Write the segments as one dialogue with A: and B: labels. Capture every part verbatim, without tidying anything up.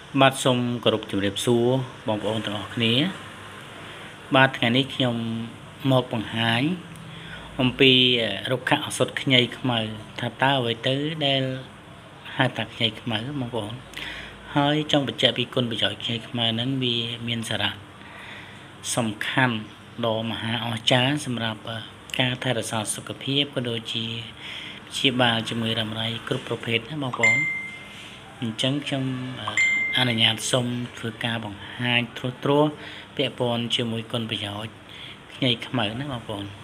A: បាទសូមគោរពជម្រាបសួរបងប្អូនទាំងអស់គ្នាបាទថ្ងៃនេះខ្ញុំមកបង្ហាញអំពីរុក្ខឱសថខ្ញីខ្មៅថាតើអ្វីទៅដែលហៅថាខ្ញីខ្មៅបងប្អូនហើយចង់បញ្ជាក់ពីគុណប្រយោជន៍ខ្ញីខ្មៅហ្នឹងវាមានសារៈសំខាន់ដ៏មហាអស្ចារ្យសម្រាប់ការថែរក្សាសុខភាពក៏ដូចជាព្យាបាលជំងឺរ៉ាំរ៉ៃគ្រប់ប្រភេទណាបងប្អូនអញ្ចឹងខ្ញុំអនុញ្ញាតសូមធ្វើការបង្ហាញត្រួសត្រាសពាក់ព័ន្ធជាមួយគុណប្រយោជន៍ខ្ញីខ្មៅណាបងប្អូន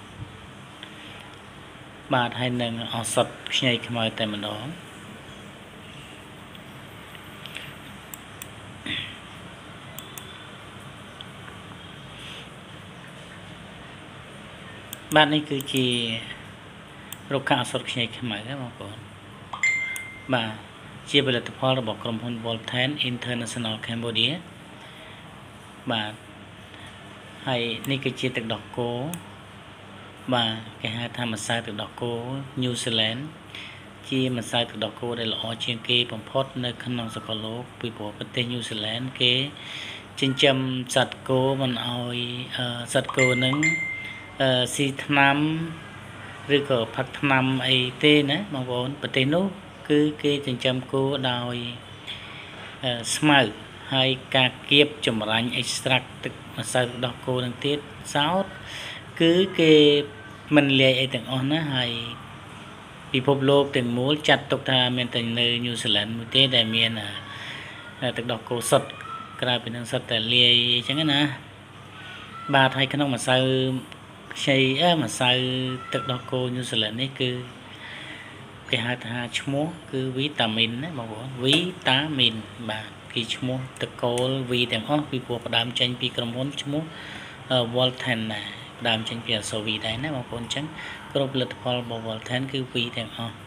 A: បាទហើយនឹងឱសថខ្ញីខ្មៅតែម្ដងបាទនេះគឺជារុក្ខឱសថខ្ញីខ្មៅណាបងប្អូនបាទជាផលិតផលរបស់ក្រុមហ៊ុន Voltan International Cambodia បាទហើយនេះគឺជាទឹកដោះគោបាទគេហៅថាម្សៅទឹកដោះគោ New Zealand ជាម្សៅទឹកដោះគោដែលល្អជាងគេបំផុតនៅក្នុងសកលលោកពីព្រោះប្រទេស New Zealand គេចិញ្ចឹមសត្វគោមិនឲ្យសត្វគោនឹងស៊ីថ្នាំឬក៏ផឹកថ្នាំអីទេណាបងប្អូនប្រទេសនោះគឺគេចិញ្ចឹមគោដោយស្មៅហើយការគៀបចម្រាញ់ extract ទឹកម្សៅទឹកដោះគោនឹងទៀតសោតគឺគេមិនលាយអីទាំងអស់ណាហើយពិភពលោកទាំងមូលចាត់ទុកថាមានតែនៅ New Zealand មួយទេដែលមានទឹកដោះគោសុទ្ធក្រៅពីនឹងសុទ្ធតែលាយអញ្ចឹងណាបាទហើយក្នុងម្សៅខ្ចីអឺម្សៅទឹកដោះគោ New Zealand នេះគឺគេហៅថាឈ្មោះគឺវីតាមីនណាបងប្អូនវីតាមីនបាទគឺឈ្មោះតកូលវីទាំងអស់ពីព្រោះផ្ដើមចេញពីក្រុមហ៊ុនឈ្មោះ Voltan ណាផ្ដើមចេញពីអក្សរ V ដែរណាបងប្អូនអញ្ចឹងគ្រប់ផលិតផលរបស់ Voltan គឺ V ទាំងអស់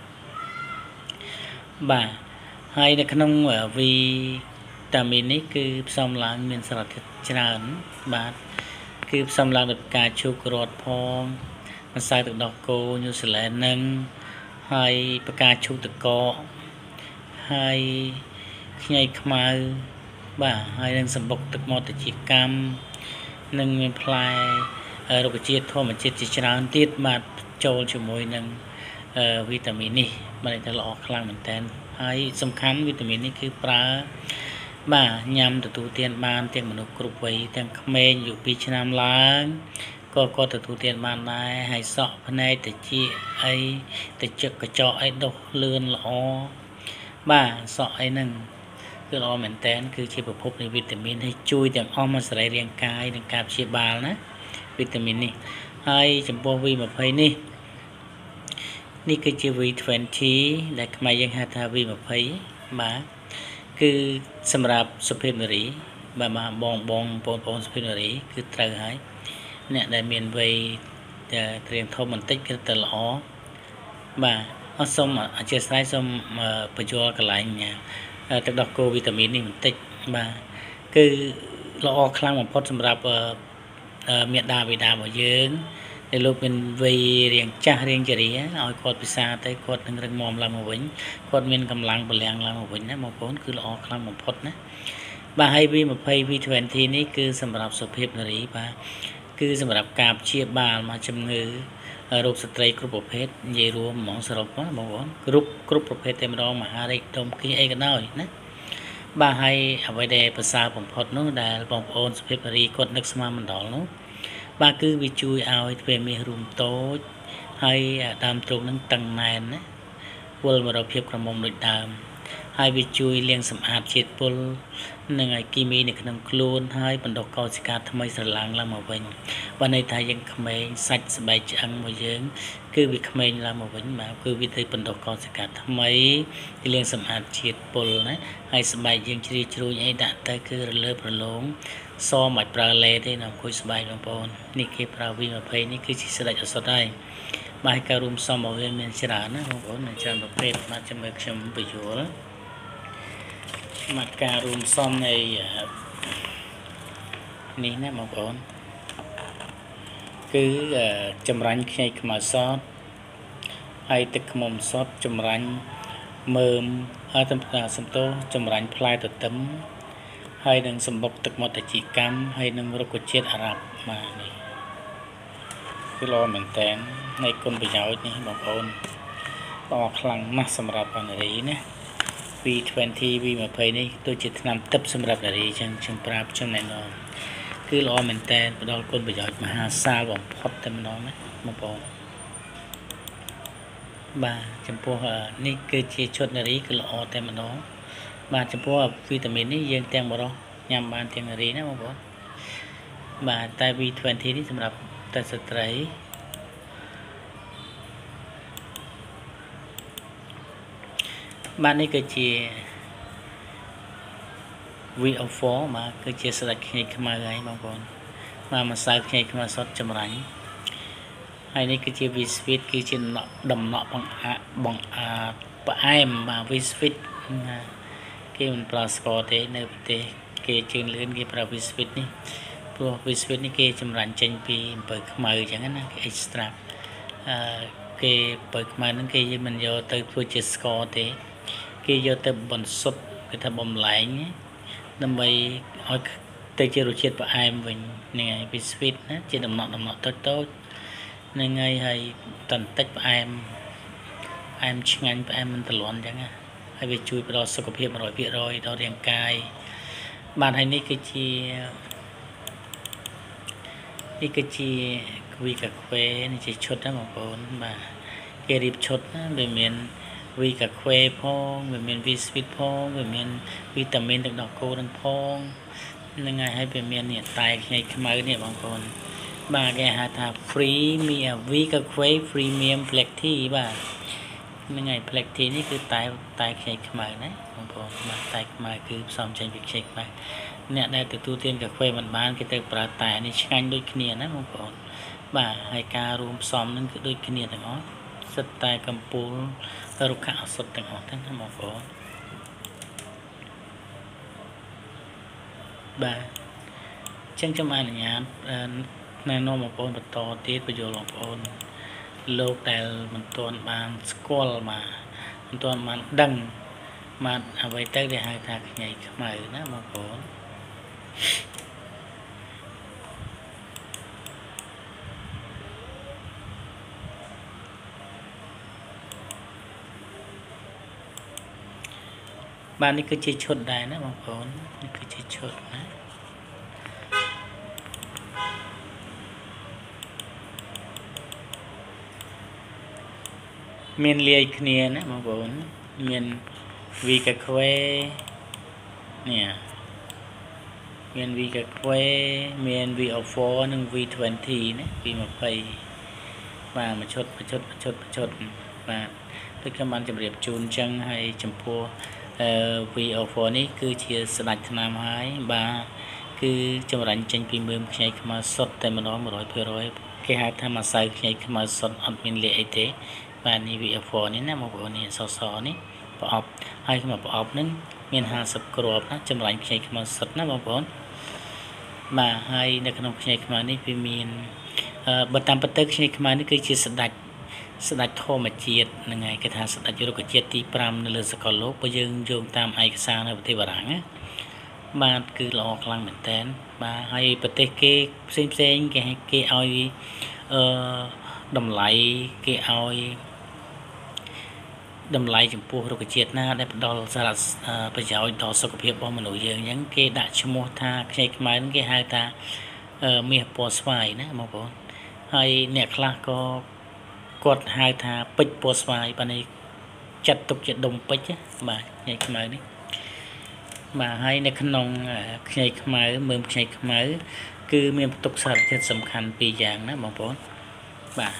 A: បាទហើយនៅក្នុង V តាមីននេះគឺផ្សំឡើងមានសារធាតុច្រើនបាទគឺផ្សំឡើងដោយផ្កាឈូករត់ផងម្សៅទឹកដោះគោ New Zealand នឹងហើយផ្កាឈូកតកហើយខ្ញីខ្មៅបាទហើយនឹងសម្បុកទឹកមាត់ត្រចៀកកម្មនិងមានផ្លែរុក្ខជាតិធម្មជាតិជាច្រើនទៀតបាទចូលជាមួយនឹងវីតាមីននេះបាទតែល្អខ្លាំងមែនតើហើយសំខាន់វីតាមីននេះគឺប្រើបាទញ៉ាំទទួលទានបានទាំងមនុស្សគ្រប់វ័យទាំងក្មេងអាយុពីរឆ្នាំឡើងក៏គាត់ទទួលទានបានដែរហើយសក់ភ្នែកត្រចៀកអីត្រចៀកកញ្ចក់អីដុសលឿនល្អបាទសក់អីហ្នឹងគឺល្អមែនតើគឺជាប្រភពនៃវីតាមីនហើយជួយទាំងអស់មកសរីរាង្គកាយនិងការព្យាបាលណាវីតាមីននេះហើយចំពោះ V ยี่สิบ នេះនេះគឺជា V ยี่สิบ ដែលខ្មែរយើងហៅថា V ยี่สิบ បាទគឺសម្រាប់សុភាពនារីបាទបងបងបងប្អូនសុភាពនារីគឺត្រូវហើយអ្នកដែលមានវ័យត្រៀមធំបន្តិចគឺទៅល្អបាទអត់សូមអធិស្ឋានសូមបញ្យល់កន្លែងទឹកដោះគោវីតាមីននេះបន្តិចបាទគឺល្អខ្លាំងបំផុតសម្រាប់មាតាបិតារបស់យើងដែលលោកមានវ័យរៀងចាស់រៀងជរាឲ្យគាត់ពិសាទៅគាត់នឹងរឹងមាំឡើងមកវិញគាត់មានកម្លាំងពលំឡើងមកវិញណាបងប្អូនគឺល្អខ្លាំងបំផុតណាបាទហើយ V ยี่สิบ V ยี่สิบ នេះគឺសម្រាប់សុភាពនារីបាទគឺសម្រាប់ការព្យាបាលមកជំងឺរោគស្ត្រីគ្រប់ប្រភេទនិយាយរួមហ្មងសរុបមកបងប្អូនគ្រប់គ្រប់ប្រភេទតែម្ដងមហារិកដុំគីអីក៏ដោយណាបាទហើយអ្វីដែលប្រសើរបំផុតនោះដែលបងប្អូនសុភាពនារីគាត់នឹកស្មានមិនដល់នោះបាទគឺវាជួយឲ្យទ្វេមាសរួមតូចហើយដើមទ្រូងនឹងតឹងណែនណាវិលមករកភាពក្រមុំដូចដើមហើយវាជួយលាងសម្អាតជាតិពុលនិងឲ្យគីមីនៅក្នុងខ្លួនហើយបណ្ដុះកោសិកាថ្មីស្រឡាងឡើងមកវិញបើន័យថាយើងក្មេងសាច់ស្បែកឆ្អឹងរបស់យើងគឺវាក្មេងឡើងមកវិញបាទគឺវាទៅបណ្ដុះកោសិកាថ្មីលាងសម្អាតជាតិពុលណាហើយស្បែកយើងជ្រីជ្រួញអីដាក់ទៅគឺរលើបរលោងសមិនប្រើលេទេណាអង្គុយស្បែកបងប្អូននេះគេប្រើ V ยี่สิบ នេះគឺជាស្ដេចឱសថហើយបាទការរួមផ្សំរបស់វាមានច្រើនណាបងប្អូនមានច្រើនប្រភេទបាទចាំមើលខ្ញុំបញ្យល់មកការរួមផ្សំនៃនេះណាបងប្អូនគឺចម្រាញ់ខ្ញីខ្មៅសតហើយទឹកខ្មុំសតចម្រាញ់មើមហើយតំណាសំទោចម្រាញ់ផ្លែទទឹម ហហើយនឹងសម្បុកទឹកមាត់តជីកម្មហើយនឹងរុក្ខជាតិអារ៉ាប់បាទនេះគឺល្អមែនតើនៃគុណប្រយោជន៍នេះបងប្អូនល្អខ្លាំងណាស់សម្រាប់នារីណា វី ยี่สิบ វី ยี่สิบ នេះដូចជាថ្នាំទឹកសម្រាប់នារីចឹងខ្ញុំប្រាប់ចំណែកនោះគឺល្អមែនតើផ្ដល់គុណប្រយោជន៍មហាសាលបំផុតតែម្ដងណាបងប្អូនបាទចំពោះនេះគឺជាឈុតនារីគឺល្អតែម្ដងបាទចំពោះវីតាមីននេះយើងទាំងបរិសុទ្ធញ៉ាំបានទាំងនារីណាបងប្អូនបាទតែ វី ยี่สิบ នេះសម្រាប់តែស្ត្រីបាទនេះគឺជា វី โอ ហ្វ័រ បាទគឺជាស្ដេចខ្ញីខ្មៅហើយបងប្អូនបាទម្សៅខ្ញីខ្មៅសុទ្ធចម្រាញ់ហើយនេះគឺជា វី Sweet គឺជាដំណក់បង្អាបង្អាផ្អែមបាទ វី Sweet គេមិនប្រើស្ករទេនៅប្រទេសគេជឿនលឿនគេប្រើ វី Sweet នេះព្រោះ វី Sweet នេះគេចម្រាញ់ចេញពីអំពៅខ្មៅអញ្ចឹងណាគេ extract អឺគេអំពៅខ្មៅហ្នឹងគេមិនយកទៅធ្វើជាស្ករទេគេយកទៅបន្សុទ្ធគេថាបំលែងដើម្បីឲ្យទៅជារសជាតិផ្អែមវិញហ្នឹងហើយ វី Sweet ណាជាដំណក់ដំណក់តូចតូចហ្នឹងហើយហើយតន្តិចផ្អែមផ្អែមឆ្ងាញ់ផ្អែមមិនទ្រាំអញ្ចឹងណាហើយវាជួយផ្ដល់សុខភាព một trăm phần trăm ដល់រាងកាយបាទហើយនេះគឺជានេះគឺជាវីកាហ្វេនេះជាឈុតណាបងប្អូនបាទគេរៀបឈុតណាវាមានវីកាហ្វេផងវាមាន វី Sweet ផងវាមានវីតាមីនទឹកដោះគោនឹងផងហ្នឹងហើយហើយវាមាននេះតែខ្ញីខ្មៅនេះបងប្អូនបាទគេហៅថា free មីវីកាហ្វេ premium black tea បាទហ្នឹងហើយ black tea នេះគឺតែតែខ្ញីខ្មៅណាបងប្អូនបាទតែខ្មៅគឺផ្សំចេញពីខ្ញីខ្មៅអ្នកដែលទទួលទានកាហ្វេមិនបានគេទៅប្រើតែនេះឆ្ងាញ់ដូចគ្នាណាបងប្អូនបាទហើយការរួមផ្សំនឹងគឺដូចគ្នាទាំងអស់សិតតែកម្ពូលរុក្ខឱសថទាំងអស់ហ្នឹងណាបងប្អូនបាទអញ្ចឹងខ្ញុំអនុញ្ញាតណែនាំបងប្អូនបន្តទៀតបញ្យល់បងប្អូនលោកដែលមិនទាន់បានស្គាល់មកមិនទាន់បានដឹងមកអ្វីទៅគេហៅថាខ្ញីខ្មៅណាបងប្អូនបាទនេះគឺជាឈុតដែរណាបងប្អូននេះគឺជាឈុតណាមានលាយគ្នាណាបងប្អូនមានវីកាហ្វេនេះមានវីកាហ្វេមាន វី โอ ហ្វ័រ និង វី ยี่สิบ ណា ពី ยี่สิบ បាទមួយឈុតមួយឈុតមួយឈុតមួយឈុតបាទដូចខ្ញុំបានជម្រាបជូនអញ្ចឹងហើយចំពោះអឺ វី โอ ហ្វ័រ នេះគឺជាស្ដេចថ្នាំហើយបាទគឺចម្រាញ់ចេញពីមើមខ្ញីខ្មៅសុទ្ធតែម្ដង một trăm phần trăm គេហៅថាម្សៅខ្ញីខ្មៅសុទ្ធអត់មានលាយអីទេបាទនេះ វី โอ ហ្វ័រ នេះណាបងប្អូននេះសសនេះប្រអប់ហើយក្នុងប្រអប់ហ្នឹងមានห้าสิบគ្រាប់ណាចម្រាញ់ខ្ញីខ្មៅសុទ្ធណាបងប្អូនបាទហើយនៅក្នុងខ្ញីខ្មៅនេះវាមានអឺបើតាមពិតទៅខ្ញីខ្មៅនេះគឺជាស្ដេចស្ដេចធម្មជាតិហ្នឹងហើយគេថាស្ដេចរុក្ខជាតិទីห้าនៅលើសកលលោកបើយើងយោងតាមឯកសារនៅប្រទេសបារាំងណាបាទគឺល្អខ្លាំងមែនតើបាទហើយប្រទេសគេផ្សេងផ្សេងគេគេឲ្យអឺតម្លៃគេឲ្យតម្លៃចំពោះរុក្ខជាតិណាដែលផ្ដល់សារៈប្រយោជន៍ដល់សុខភាពរបស់មនុស្សយើងអញ្ចឹងគេដាក់ឈ្មោះថាខ្ញីខ្មៅគេហៅថាមាសពណ៌ស្វាយណាបងប្អូនហើយអ្នកខ្លះក៏គាត់ហៅថាពេជ្រពណ៌ស្វាយបាទនេះចាត់ទុកជាដុំពេជ្របាទខ្ញីខ្មៅនេះបាទហើយនៅក្នុងខ្ញីខ្មៅមើមខ្ញីខ្មៅគឺមានផ្ទុកសារធាតុសំខាន់ពីរយ៉ាងណាបងប្អូនបាទ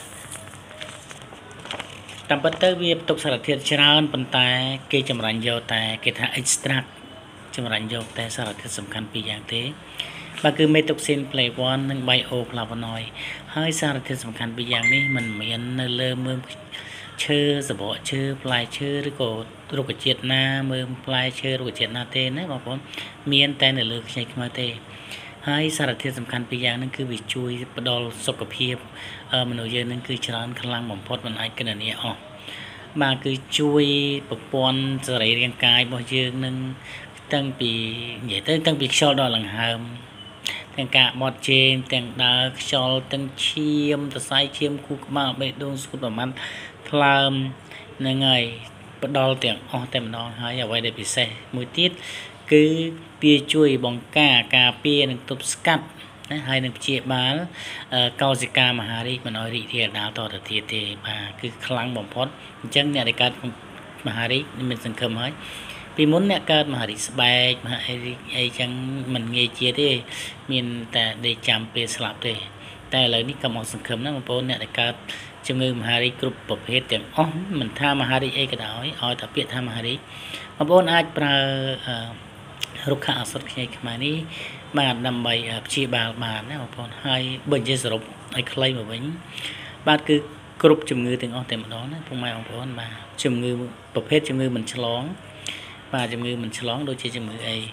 A: តាមពិតទៅវាផ្ទុកសារធាតុច្រើនប៉ុន្តែគេចម្រាញ់យកតែគេថា extract ចម្រាញ់យកតែសារធាតុសំខាន់ពីរយ៉ាងទេបាទគឺ methoxin flavon និង bioflavonoid ហើយសារធាតុសំខាន់ពីរយ៉ាងនេះមិនមាននៅលើមើមឈើសបកឈើផ្លែឈើឬក៏រុក្ខជាតិណាមើមផ្លែឈើរុក្ខជាតិណាទេណាបងប្អូនមានតែនៅលើខ្ញីខ្មៅទេហើយសារធាតុសំខាន់ពីរយ៉ាងហ្នឹងគឺវាជួយផ្ដល់សុខភាពមនុស្សយើងហ្នឹងគឺច្រើនខ្លាំងបំផុតមិនអាចគណនាអស់បាទគឺជួយប្រព័ន្ធសរីរាង្គកាយរបស់យើងនឹងตั้งปีใหญ่ตั้งตั้งปีชอดอหลังหามទាំងការបត់ជើងទាំងដើរខ្យល់ទាំងឈាមសរសៃឈាមគូក្បាលបេះដូងស្គូតប្រមាណថ្លើមហ្នឹងហើយផ្ដល់ទាំងអស់តែម្ដងហើយអ្វីដែលពិសេសមួយទៀតគឺវាជួយបង្ការការពារនិងទប់ស្កាត់ណាហើយនឹងព្យាបាលកោសិកាមហារីកមិនឲ្យរីករាលដាលតទៅទៀតទេបាទគឺខ្លាំងបំផុតអញ្ចឹងអ្នកដែលកើតមហារីកមានសង្ឃឹមហើយពីមុនអ្នកកើតមហារីកស្បែកមហារីកអីចឹងមិនងាយជាទេមានតែដេកចាំពេលស្លាប់ទេតែឥឡូវនេះកុំអស់សង្ឃឹមណាបងប្អូនអ្នកដែលកើតជំងឺមហារីកគ្រប់ប្រភេទទាំងអស់មិនថាមហារីកអីក៏ដោយឲ្យតែពាក្យថាមហារីកបងប្អូនអាចប្រើរុក្ខឱសថខ្ញីខ្មែរនេះបាទដើម្បីព្យាបាលបានណាបងប្អូនហើយបើនិយាយសរុបឲ្យខ្លីមកវិញបាទគឺគ្រប់ជំងឺទាំងអស់តែម្ដងណាពុកម៉ែបងប្អូនបាទជំងឺប្រភេទជំងឺមិនឆ្លងបាទជំងឺមិនឆ្លងដូចជាជំងឺអី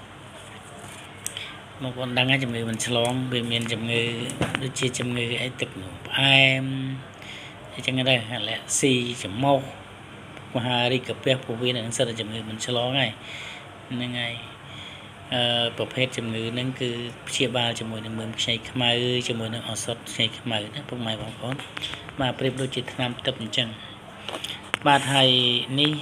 A: បងប្អូនដឹងហើយជំងឺមិនឆ្លងវាមានជំងឺដូចជាជំងឺអីទឹកនោមផ្អែមអញ្ចឹងដែរអាឡែស៊ីច្រមុះមហារីកកាពះពោះវៀនហ្នឹងសិតតែជំងឺមិនឆ្លងហើយហ្នឹងហើយអឺប្រភេទជំងឺហ្នឹងគឺព្យាបាលជាមួយនឹងមើមខ្ញីខ្មៅជាមួយនឹងឱសថខ្ញីខ្មៅណាពុកម៉ែបងប្អូនបាទប្រៀបដូចជាថ្នាំទឹកអញ្ចឹងបាទហើយនេះ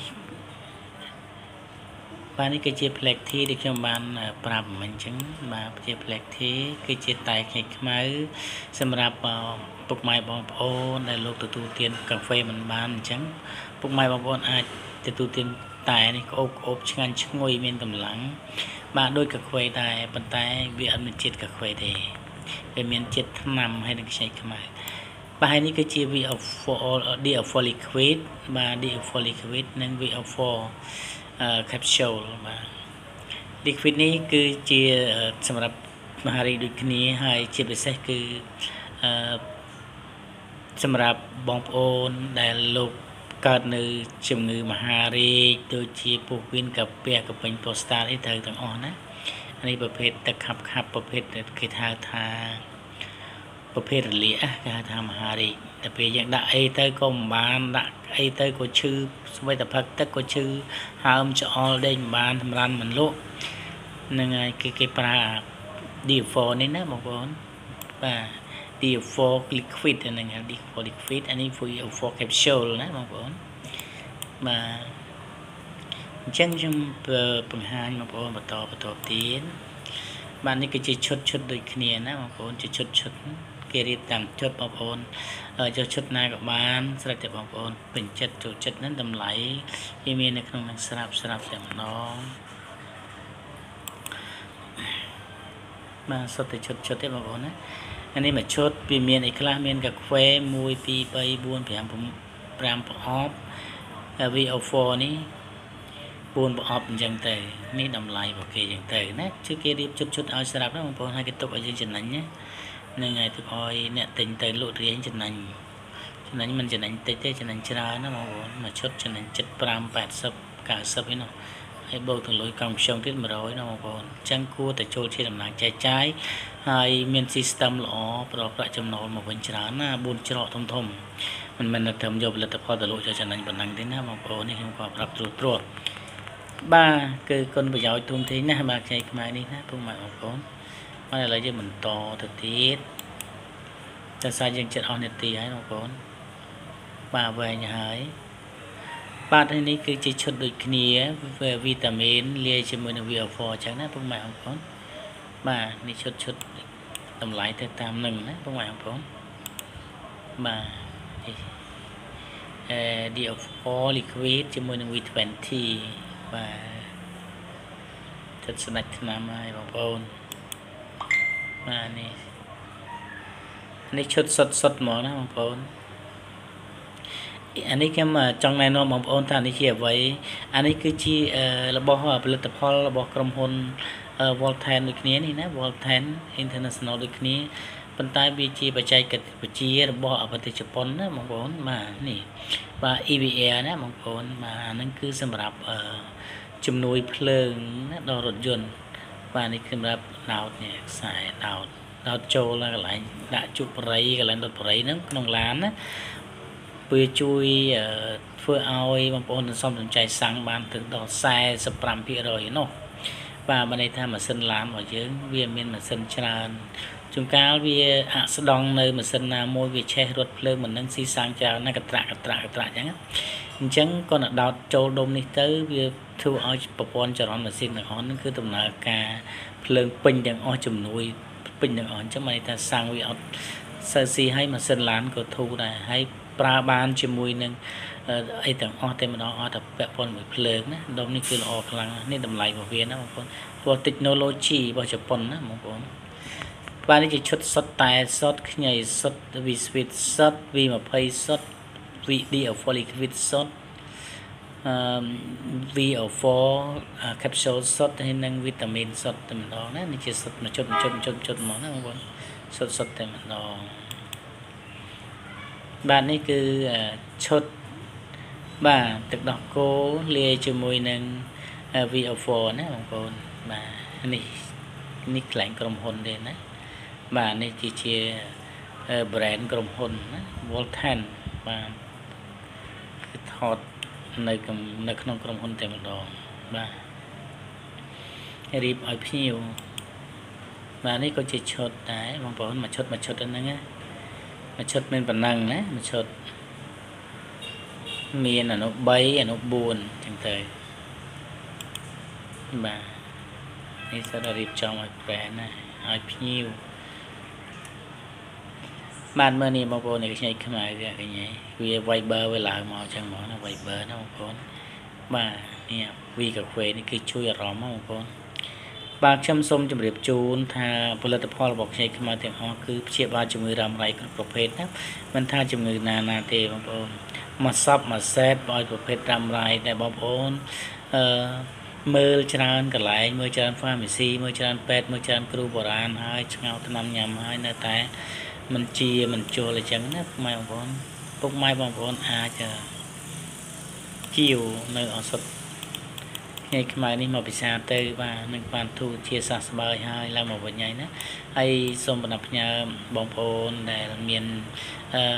A: បាទនេះគឺជា Black Tea ដែលខ្ញុំបានប្រាប់មិញអញ្ចឹងបាទជា Black Tea គឺជាតែខ្ញីខ្មៅសម្រាប់ពុកម៉ែបងប្អូនដែលលោកទទួលទានកាហ្វេមិនបានអញ្ចឹងពុកម៉ែបងប្អូនអាចទទួលទានតែនេះក្អូបក្អូបឆ្ងាញ់ឈ្ងុយមានកម្លាំងបាទដូចកាហ្វេដែរប៉ុន្តែវាអត់មានជាតិកាហ្វេទេវាមានជាតិថ្នាំហើយនឹងខ្ញីខ្មៅបាទហើយនេះគឺជា V O four D O four liquid បាទ D O four liquid និង V O four capsule បាទ liquid នេះគឺជាសម្រាប់មហារីកដូចគ្នាហើយជាពិសេសគឺអឺសម្រាប់បងប្អូនដែលលោកកើតនៅជំងឺមហារីកដូចជាពោះវៀនកាពះកពេញប្រូស្តាតអីត្រូវទាំងអស់ណានេះប្រភេទទឹកខាប់ខាប់ប្រភេទគេហៅថាប្រភេទរលាកគេហៅថាមហារីកតែពេលយើងដាក់អីទៅក៏មិនបានដាក់អីទៅក៏ឈឺស្បែកតផឹកទឹកក៏ឈឺហើមច្អល់ដេកមិនបានសម្រានមិនលក់ហ្នឹងហើយគេគេប្រើ D O four នេះណាបងប្អូនបាទ D O four liquid ហ្នឹងហើយ D O four liquid អានេះ V O four capsule ណាបងប្អូនបាទអញ្ចឹងខ្ញុំបង្ហាញបងប្អូនបន្តបន្តទៀតបាទនេះគឺជាឈុតឈុតដូចគ្នាណាបងប្អូនជាឈុតឈុតគេរៀបតាមឈុតបងប្អូនចូលឈុតណាក៏បានស្រេចតែបងប្អូនពេញចិត្តចូលចិត្តហ្នឹងតម្លៃវាមាននៅក្នុងនឹងស្រាប់ស្រាប់តែម្ដងបាទសុទ្ធតែឈុតឈុតទេបងប្អូនណាអានេះមួយឈុតវាមានអីខ្លះមានកាហ្វេមួយពីរបីបួនប្រាំប្រាំប្រអប់ V O four នេះបួនប្រអប់អញ្ចឹងទៅនេះតម្លៃរបស់គេអញ្ចឹងទៅណាគឺគេរៀបជុតជុតឲ្យស្រាប់ណាបងប្អូនហើយគេទុកឲ្យយើងចំណេញណានឹងហើយទុកឲ្យអ្នកទិញទៅលក់រៀងចំណេញចំណេញមិនចំណេញតិចទេចំណេញច្រើនណាបងប្អូនមួយឈុតចំណេញ七十ប្រាំ แปดสิบ เก้าสิบឯនោះហើយបូកទៅលុយកម្មខ្ញុំទៀតmột trămណាបងប្អូនអញ្ចឹងគួរតែចូលជាដំណើរចែកចាយហើយមាន system ល្អប្រប្រាក់ចំណូលមកវិញច្រើនណាបួនច្រកធំធំមិនមែនតែត្រឹមយកផលិតផលទៅលក់ចូលចំណេញប៉ុណ្ណឹងទេណាបងប្អូននេះខ្ញុំក៏ប្រាប់ត្រួសត្រាសបាទគឺគុណប្រយោជន៍ទូមធីណាបាទខ្ញីខ្មែរនេះណាពុកម៉ែបងប្អូនបាទឥឡូវយើងបន្តទៅទៀតតែសារយើងចិត្តអស់នាទីហើយបងប្អូនបាទវែងហើយបាទនេះគឺជាឈុតដូចគ្នាវីតាមីនលាយជាមួយនឹង V O four អញ្ចឹងណាពុកម៉ែបងប្អូនបាទនេះឈុតឈុតតម្លៃទៅតាមនឹងណាពុកម៉ែបងប្អូនបាទអឺ D O four liquid ជាមួយនឹង V twenty បាទទឹកស្ដេចថ្នាំហើយបងប្អូនបាទនេះនេះឈុតសុតសុតហ្មងណាបងប្អូនអានេះខ្ញុំចង់ណែនាំបងប្អូនថានេះជាអ្វីអានេះគឺជារបស់ផលិតផលរបស់ក្រុមហ៊ុន Voltan ដូចគ្នានេះណា Voltan International ដូចគ្នាប៉ុន្តែវាជាបច្ចេកវិទ្យារបស់ប្រទេសជប៉ុនណាបងប្អូនបាទនេះបាទ E V R ណាបងប្អូនបាទអាហ្នឹងគឺសម្រាប់ជំនួយភ្លើងណាដល់រថយន្តបាទនេះសម្រាប់ដោតនេះខ្សែដោតដោតចូលកន្លែងដាក់ជក់បរិយកន្លែងដុតបរិយហ្នឹងក្នុងឡានណាវាជួយធ្វើឲ្យបងប្អូនសំសំចៃសាំងបានถึงដល់สี่สิบห้าភាគរយ នោះ và bên đây tham mà sinh làm ở dưới vì mình mà sinh tràn chúng ta vì hạ sẽ đong nơi mà sinh là môi vì che ruột lên mình nâng xi sang chào nó cật trạ cật trạ cật trạ chẳng chẳng con là đọt trâu đông đi tới vì thu ở bộ phận cho nó mà xin được nó cứ tầm là cả lên pin đằng ở chùm nuôi pin đằng ở chứ mày ta sang vì ở sơ si hay mà sinh làm của thu này hay pra ban chùm mùi nâng ai tầng ở tên mà nó ở tập vẽ phone với phơi nữa đông ní cứ là ở khăn nên đầm lại vào viên đó một con vào technology vào Japan đó một con ba này chỉ xuất xuất tài xuất nhảy xuất vì sweet xuất vì mà pay xuất vì đi ở folic with xuất vì ở for capsule xuất hay năng vitamin xuất tầm đó này chỉ xuất mà chốt chốt chốt chốt món đó một con xuất xuất tầm đó bạn này cứ chốt bà thực đọc cô lia cho mùi nâng vì ở phổ nè bằng cô bà này này lạnh cầm hồn đến đấy bà này chỉ chia brand cầm hồn Voltan và thọt nơi cầm nơi không cầm hồn tem đỏ bà rịp ở nhiều bà này có chỉ chốt đấy bằng cô mà chốt mà chốt đó nữa mà chốt bên bản năng đấy mà chốt miền là nó bay là nó buồn chẳng tới bàនេះsẽ là điệp trong ở vẽ này ở nhiều bạn mới này bao cô này cái cái này cái này vì vay bơ với lại màu chẳng mỏ là vay bơ nó một con bà nè vì cà phê này cái chui róm một con bà chăm sông chăm điệp chun thaผลิตផលរបស់ខ្ញុំខ្មែរទាំងអស់គឺព្យាបាលជំងឺរ៉ាំរ៉ៃគ្រប់ប្រភេទណាមិនថាជំងឺណាណាទេបងប្អូនមកសពមកសេតឲ្យប្រភេទរ៉ាំរ៉ៃតែបងប្អូនអឺមើលច្រើនកន្លែងមើលច្រើន pharmacy មើលច្រើនពេទ្យមើលច្រើនគ្រូបុរាណហើយឆ្ងោថ្នាំញ៉ាំហើយនៅតែមិនជាមិនចូលអញ្ចឹងណាម៉ែបងប្អូនពុកម៉ែបងប្អូនអាចជាវនៅអសត់ngày maiនេះមកពិសាទៅបាទនឹងបានទូជាសះស្បើយហើយឡើងមកវិញហើយណាហើយសូមបណ្ដាផ្ញើបងប្អូនដែលមានអឺ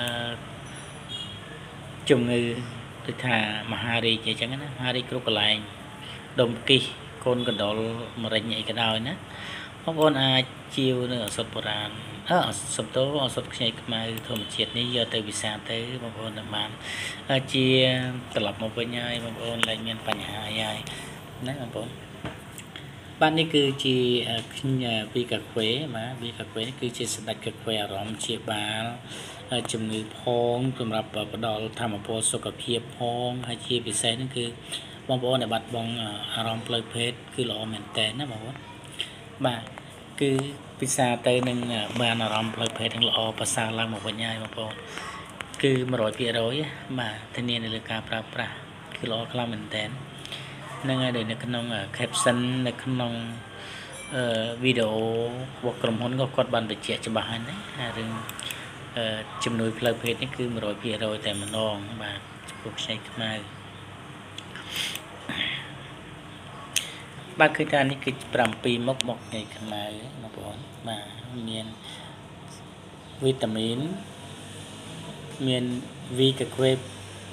A: ជំងឺដូចថាមហារីកអញ្ចឹងណាមហារីកគ្រប់កន្លែងដុំគិះកូនកណ្ដុរមរិញអីក៏ដោយណាបងប្អូនអាចជាវនៅអសត់បុរាណអឺសំតោអសត់ខ្ញីខ្មៅធម្មជាតិនេះយកទៅវិសាទៅបងប្អូននឹងបានជាត្រឡប់មកវិញហើយបងប្អូនឡើងមានបញ្ហាអីហើយណាបងប្អូនបាទនេះគឺជាវីកាហ្វេបាទវីកាហ្វេនេះគឺជាស្ដេចកាហ្វេអារម្មណ៍ជាបាលជំងឺផងសម្រាប់ផ្ដល់ធម្មពលសុខភាពផងហើយជាពិសេសហ្នឹងគឺបងប្អូនដែលបាត់បង់អារម្មណ៍ផ្លូវភេទគឺល្អមែនតើណាបងប្អូនបាទគឺពិសាទៅនឹងបានអារម្មណ៍ផ្លូវភេទទាំងល្អប្រសើរឡើងមកវិញហើយបងប្អូនគឺ một trăm phần trăm បាទធានានៅលើការប្រើប្រាស់គឺល្អខ្លាំងមែនតើនឹងហើយដែលនៅក្នុង caption នៅក្នុងវីដេអូរបស់ក្រុមហ៊ុនក៏គាត់បានបញ្ជាក់ច្បាស់ហើយណារឿងជំនួយផ្លូវភេទនេះគឺ một trăm phần trăm តែម្ដងបាទចំពោះខ្ចីខ្មៅបាទគឺថានេះគឺ7មុខមកខ្ចីខ្មៅបងប្អូនបាទមានវីតាមីនមាន V កាហ្វេ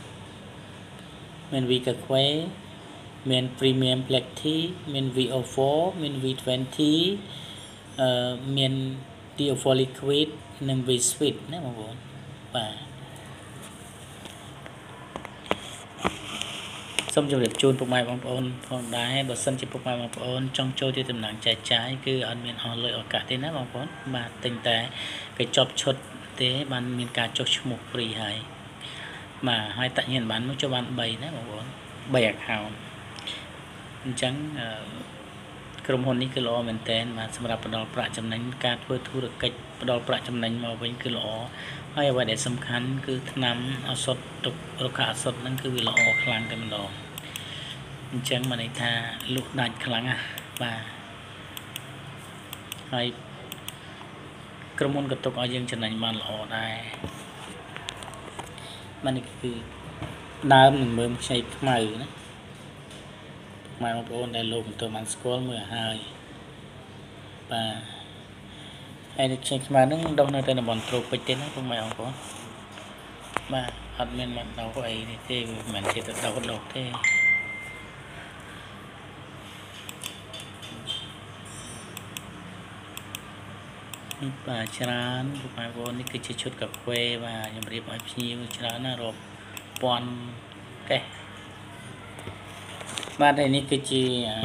A: មាន V កាហ្វេមាន Premium Black Tea មាន វី អូ four មាន វី twenty អឺមាន D O four Liquid និង V Sweet ណាបងប្អូនបាទសូមជម្រាបជូនពុកម៉ែបងប្អូនផងដែរបើសិនជាពុកម៉ែបងប្អូនចង់ចូលជាតំណែងចែកចាយគឺអត់មានអស់លុយឱកាសទេណាបងប្អូនបាទទិញតែកញ្ចប់ឈុតទេបានមានការចុះឈ្មោះ free ហើយបាទហើយតាក់ញ៉ាំបានមកចុះបាន3ណាបងប្អូន3 account អញ្ចឹងក្រុមហ៊ុននេះគឺល្អមែនតើបាទសម្រាប់ផ្ដល់ប្រាក់ចំណេញការធ្វើធុរកិច្ចផ្ដល់ប្រាក់ចំណេញមកវិញគឺល្អហើយអ្វីដែលសំខាន់គឺថ្នាំឱសថទុករុក្ខឱសថហ្នឹងគឺវាល្អខ្លាំងតែម្ដងអញ្ចឹងមកន័យថាលក់ដាច់ខ្លាំងណាស់បាទហើយក្រុមហ៊ុនក៏ទុកឲ្យយើងចំណេញបានល្អដែរបាទនេះគឺដើមនឹងមើលខ្ចីខ្មៅណាម៉ែបងប្អូនដែលលោកមិនទាន់បានស្គាល់មើលហើយបាទហើយនេះខ្ចីខ្មៅហ្នឹងដុះនៅតែតំបន់ត្រូពិចទេណាពុកម៉ែបងប្អូនបាទអត់មានមកដុះអីនេះទេមិនមែនជាទៅដុះដុះទេបាទច្រើនពុកម៉ែបងប្អូននេះគឺជាឈុតកាហ្វេបាទខ្ញុំរៀបឲ្យភ្ញៀវច្រើនណារាប់ពាន់កេះបាទហើយនេះគឺជា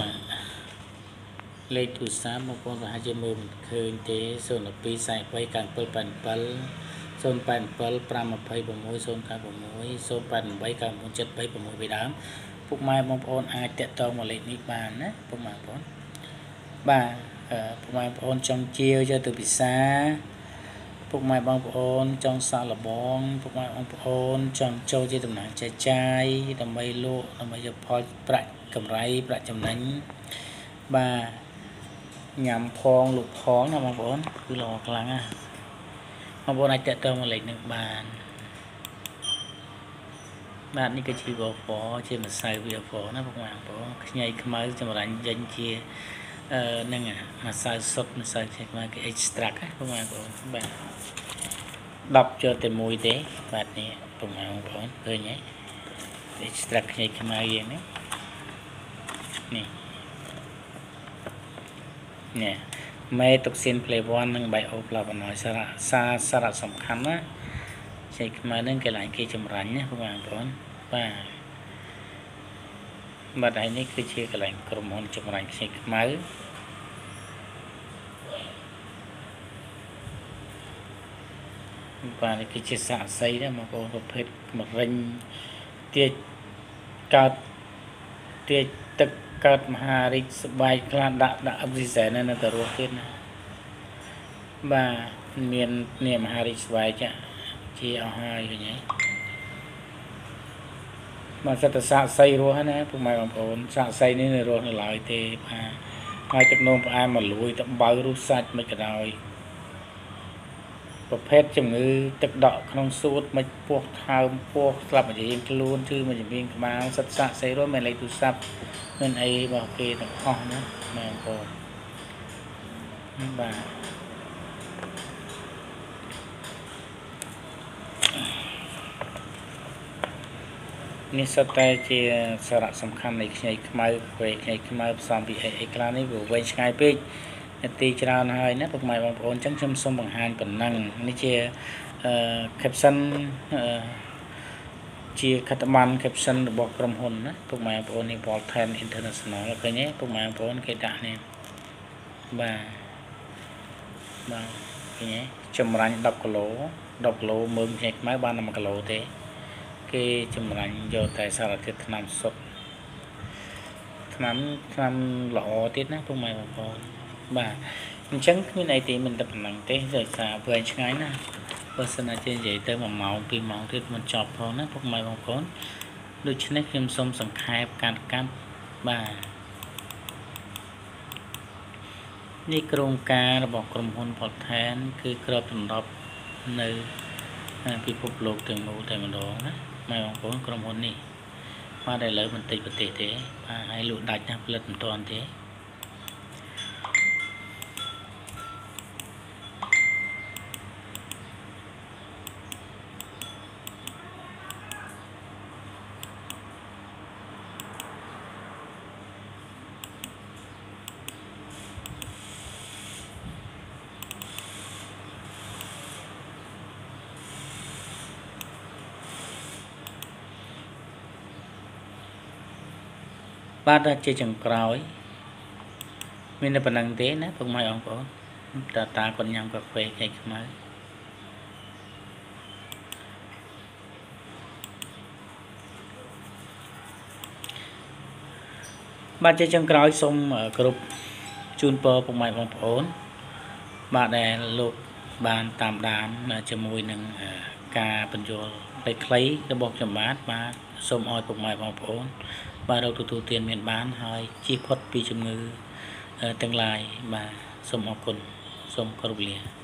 A: លេខទូរស័ព្ទបងប្អូនប្រហែលជាមើលមិនឃើញទេศูนย์ ពីរ สี่ បី เก้า เจ็ด แปด เจ็ด ศูนย์ แปด เจ็ด ห้า ยี่ หก ศูนย์ เก้า หก ศูนย์ แปด แปด เก้า หก เจ็ด แปด หก เจ็ด ไปដើមពុកម៉ែបងប្អូនអាចតាក់ទងមកលេខនេះបានណាពុកម៉ែបងប្អូនបាទពុកម៉ែបងប្អូនចង់ជាវយកទៅពិសាពុកម៉ែបងប្អូនចង់សាកល្បងពុកម៉ែបងប្អូនចង់ចូលជាតំណាងចែកចាយដើម្បីលក់ដើម្បីយកផលប្រាក់កម្រៃប្រាក់ចំណេញបាទញ៉ាំផងលក់ផងណាបងប្អូនគឺល្អខ្លាំងណាបងប្អូនអាចតាក់ទងមកលេខនេះបានបាទនេះគឺជា វី ហ្វ័រ ជាម្សៅ វី ហ្វ័រ ណាបងប្អូនខ្ញីខ្មៅចម្រាញ់ចេញជាអឺនឹងម្សៅសុទ្ធម្សៅខ្ញីខ្មៅគេ extract ណាបងប្អូនបាទដប់ចូលតែមួយទេបាទនេះបងប្អូនឃើញទេ extract ខ្ញីខ្មៅយើងនេះនេះនេះមេតុកស៊ីន play one និង bioflavonoid សារៈសារៈសំខាន់ណាខ្ញីខ្មៅនឹងគេឡើងគេចម្រាញ់ណាបងប្អូនបាទបាទហើយនេះគឺជាកន្លែងក្រុមហ៊ុនចម្រាញ់ខ្ញីខ្មៅបាទនេះគឺជាសាកសីណាបងប្អូនប្រភេទមរេញទាចកើតទាចទឹកកើតមហារីកស្បែកខ្លាដាក់ដាក់អុកស៊ីសែននៅទៅរស់ទៀតណាបាទមាននេះមហារីកស្បែកជាអស់ហើយឃើញទេបាទសិតតែសាកសីរស់ណាពុកម៉ែបងប្អូនសាកសីនេះនៅរស់នៅឡើយទេបាទហើយទឹកនោមផ្អែមមកលួយទៅបើរសសាច់មិនក៏ដោយប្រភេទជំងឺទឹកដក់ក្នុងសួតមិនពោះថើមពោះស្លាប់មួយរៀងខ្លួនគឺមួយជំនាញក្បាលសិតសាកសីរស់មានលេខទូរស័ព្ទមានអីរបស់គេទាំងអស់ណាបងប្អូនបាទនេះសុទ្ធតែជាសារៈសំខាន់នៃខ្ញីខ្មៅខ្វែខ្ញីខ្មៅផ្សំពីអីអីខ្លះនេះវាវែងឆ្ងាយពេកនាទីច្រើនហើយណាពុកម៉ែបងប្អូនអញ្ចឹងខ្ញុំសូមបង្ហាញប៉ុណ្ណឹងនេះជាអឺ caption អឺជាខិតប័ណ្ណ caption របស់ក្រុមហ៊ុនណាពុកម៉ែបងប្អូននេះ Volten International ឃើញទេពុកម៉ែបងប្អូនគេដាក់នេះបាទបាទឃើញទេចម្រាញ់ដប់គីឡូដប់គីឡូមើលខ្ញីខ្មៅបានតែមួយគីឡូទេគេចម្រាញ់យកតែសារធាតុថ្នាំសុទ្ធថ្នាំថ្នាំល្អទៀតណាពុកម៉ែបងប្អូនបាទអញ្ចឹងគ្មានអីទេមិនតែប៉ុណ្ណឹងទេដោយសារវែងឆ្ងាយណាបើសិនជានិយាយទៅមួយម៉ោងពីរម៉ោងទៀតមិនចប់ផងណាពុកម៉ែបងប្អូនដូច្នេះខ្ញុំសូមសង្ខេបការកាត់បាទនេះក្រុមការរបស់ក្រុមហ៊ុន Volten គឺគ្របដណ្ដប់នៅពិភពលោកទាំងមូលតែម្ដងណាម៉ែបងប្អូនក្រុមហ៊ុននេះបាទឥឡូវបន្តិចប្រទេសទេបាទហើយលក់ដាច់ណាផលិតមិនទាន់ទេបាទជាចុងក្រោយមានតែប៉ុណ្្នឹងទេណាពុកម៉ែបងប្អូនតាតាគាត់ញ៉ាំកាហ្វេខ្ញីខ្មៅបាទជាចុងក្រោយសូមគ្រប់ជូនពរពុកម៉ែបងប្អូនបាទដែលលោកបានតាមដានជាមួយនឹងការបញ្យល់ខ្លីៗរបស់ខ្ញុំបាទបាទសូមឲ្យពុកម៉ែបងប្អូនបាទរកទទួលទានមានបានហើយជៀសផុតពីជំងឺទាំងឡាយបាទសូមអរគុណសូមគោរពលា